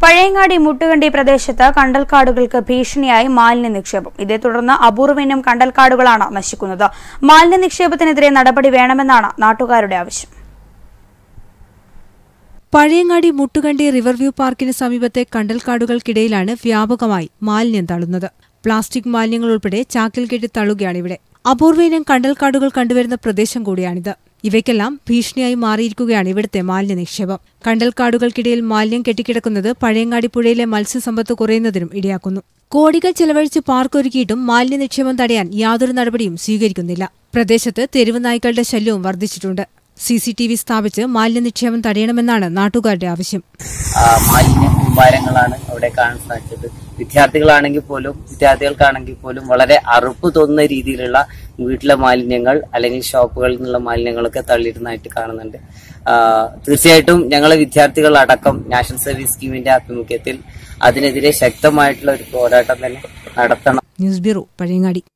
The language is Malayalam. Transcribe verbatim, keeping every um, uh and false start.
പഴയങ്ങാടി മുട്ടുകണ്ടി പ്രദേശത്ത് കണ്ടൽക്കാടുകൾക്ക് ഭീഷണിയായി മാലിന്യ നിക്ഷേപം. ഇതേ തുടർന്ന് അപൂർവയിനം കണ്ടൽക്കാടുകളാണ് നശിക്കുന്നത്. മാലിന്യ നിക്ഷേപത്തിനെതിരെ നടപടി വേണമെന്നാണ് നാട്ടുകാരുടെ ആവശ്യം. പഴയങ്ങാടി മുട്ടുകണ്ടി റിവർവ്യൂ പാർക്കിന് സമീപത്തെ കണ്ടൽക്കാടുകൾക്കിടയിലാണ് വ്യാപകമായി മാലിന്യം തള്ളുന്നത്. പ്ലാസ്റ്റിക് മാലിന്യങ്ങൾ ഉൾപ്പെടെ ചാക്കിൽ കെട്ടി തള്ളുകയാണിവിടെ. അപൂർവയിനം കണ്ടൽക്കാടുകൾ കണ്ടുവരുന്ന പ്രദേശം കൂടിയാണിത്. ഇവയ്ക്കെല്ലാം ഭീഷണിയായി മാറിയിരിക്കുകയാണ് ഇവിടുത്തെ മാലിന്യ നിക്ഷേപം. കണ്ടൽക്കാടുകൾക്കിടയിൽ മാലിന്യം കെട്ടിക്കിടക്കുന്നത് പഴയങ്ങാടി പുഴയിലെ മത്സ്യസമ്പത്ത് കുറയുന്നതിനും ഇടയാക്കുന്നു. കോടികൾ ചെലവഴിച്ച് പാർക്ക് ഒരുക്കിയിട്ടും മാലിന്യ നിക്ഷേപം തടയാൻ യാതൊരു നടപടിയും സ്വീകരിക്കുന്നില്ല. പ്രദേശത്ത് തെരുവ് നായ്ക്കളുടെ ശല്യവും വർദ്ധിച്ചിട്ടുണ്ട്. സി സി ടി വി സ്ഥാപിച്ച് മാലിന്യ നിക്ഷേപം തടയണമെന്നാണ് നാട്ടുകാരുടെ ആവശ്യം. മാലിന്യ കൂമ്പാരങ്ങളാണ് അവിടെ കാണാൻ സാധിച്ചത്. വിദ്യാർത്ഥികളാണെങ്കിൽ പോലും വിദ്യാർത്ഥികൾക്കാണെങ്കിൽ പോലും വളരെ അറുപ്പ് തോന്നുന്ന രീതിയിലുള്ള വീട്ടിലെ മാലിന്യങ്ങൾ അല്ലെങ്കിൽ ഷോപ്പുകളിൽ നിന്നുള്ള മാലിന്യങ്ങളൊക്കെ തള്ളിയിരുന്നതായിട്ട് കാണുന്നുണ്ട്. തീർച്ചയായിട്ടും ഞങ്ങളെ വിദ്യാർത്ഥികൾ അടക്കം നാഷണൽ സർവീസ് സ്കീമിന്റെ ആഭിമുഖ്യത്തിൽ അതിനെതിരെ ശക്തമായിട്ടുള്ള ഒരു പോരാട്ടം തന്നെ നടത്തണം. News bureau, Pazhayangadi.